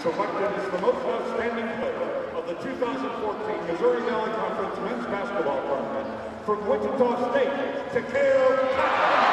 Selected as the most outstanding player of the 2014 Missouri Valley Conference Men's Basketball Tournament from Wichita State, Tekele Cotton.